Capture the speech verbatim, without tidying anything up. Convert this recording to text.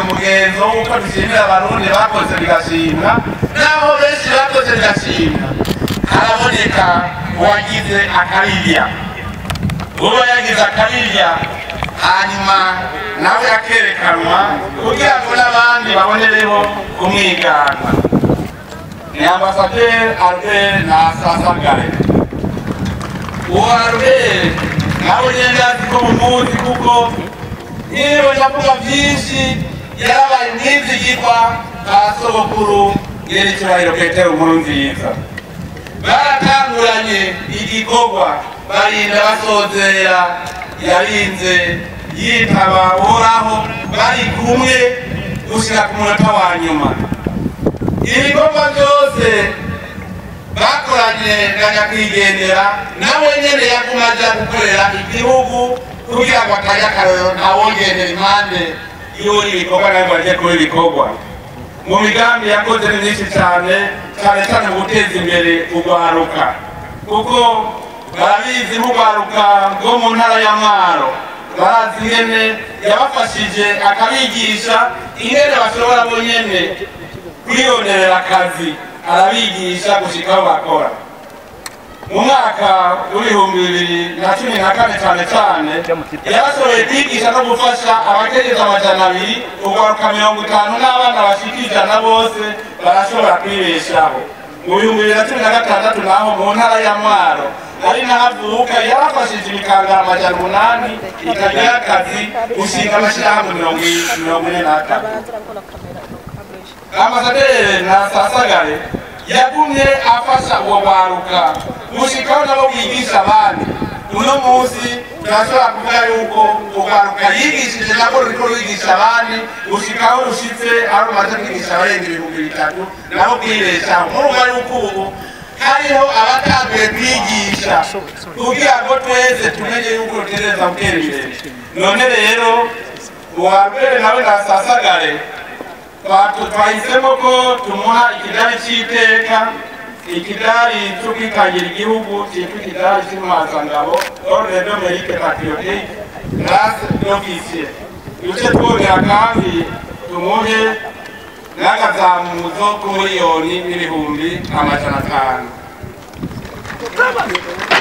umugenzo w'uko dushimira abarundi bakoze bigashimwa naho benshi bakoze bigashimwa haraboneka uwagize akabirya uba yagize akabirya hanyuma nawe akerekanwa kugira ngo n'abandi babonereho kumwigana ni ambasaderi Albert Nasasagare uwo Albert nawe nyene azi ko mumuzi kuko niwe yavuga vyinshi yarabaye umwizigirwa ka sogokuru yerecyubahiro Petero Nkurunziza baratanguranye igikorwa barinda basozera yarinze yitaba uhoraho bari kumwe gushika ku munota wa nyuma ibikorwa byose bakoranye na nyakwigendera nawe nyene yaguma aja gukorera igihugu kugira ngo atajya akarorero ntawongendera impande y'uri ibikorwa nawe ngo aje kuba ibikorwa mu migambi yakoze ni myinshi cyane cyane cyane mu guteza imbere urwaruka kuko barabizi nk'urwaruka rwo mu ntara ya Mwaro barazi ingene yabafashije akabigisha ingene bashobora bonyene kwironderera akazi arabigisha gushika aho bakora mu mwaka w'ibihumbi bibiri na cumi na kane cyane cyane yarashoboye kwigisha no gufasha abakenyezi amajana abiri urwaruka mirongo itanu n'abana bashika ijana bose barashobora kwibeshaho mu bihumbi bibiri na cumi na gatandatu naho mu ntara ya Mwaro ari nahavuka yarafashije imikangara amajana umunani ikagira akazi gushinga amashyirahamwe mirongo ine n'atatu Ambasaderi Nasasagare yagumye afasha uwo waruka gushikaho nabo bigisha abandi uno munsi turashobora kuvuga yuko urwaruka yigishije nabwo ruriko rwigisha abandi gushikaho rushitse aho rumaze kwigisha abarenga ibihumbi bitatu nabo kwibeshaho murumva yuko ubu hariho abatanguye kwigisha kugira ngo twese tumenye yuko rutegereza gutera imbere none rero uwambere nawe Nasasagare twahisemo ko tumuha ikidari cy'iteka ikidari cyo kwitangira igihugu cyitwa ikidari cy'intwazangabo ordre de mérite patriotique grâce d'officier duce twongera kandi tumuhe n'agazamuzo k'umuriyoni n'ibihumbi amajana atanu